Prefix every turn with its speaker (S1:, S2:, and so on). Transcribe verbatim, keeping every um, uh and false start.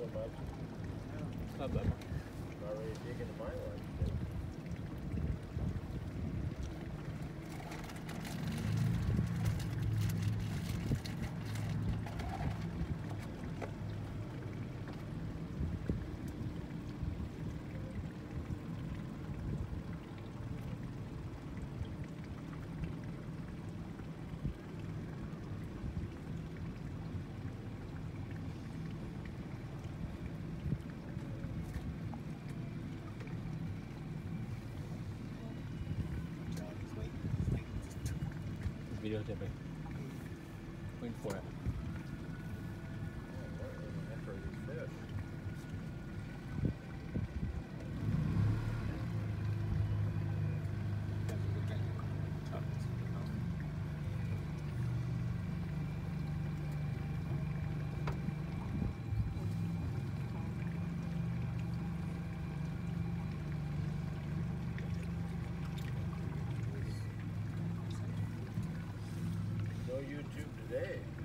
S1: much.
S2: It's not that much.
S1: Not really digging my life.
S2: Videotaping. Waiting for it.
S1: No YouTube today.